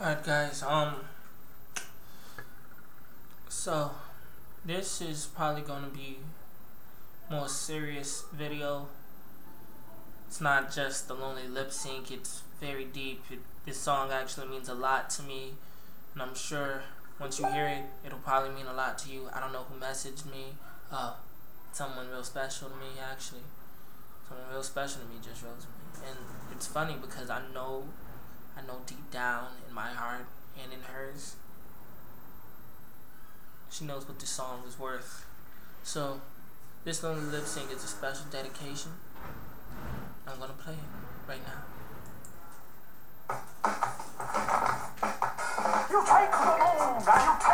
Alright guys, so this is probably gonna be more serious video. It's not just the lonely lip sync, it's very deep. This song actually means a lot to me, and I'm sure once you hear it, it'll probably mean a lot to you. I don't know who messaged me. Someone real special to me actually. Someone real special to me just wrote to me. And it's funny because I know deep down in my heart and in hers, she knows what this song is worth. So this lonely lip sync is a special dedication. I'm gonna play it right now. You take the moon and you take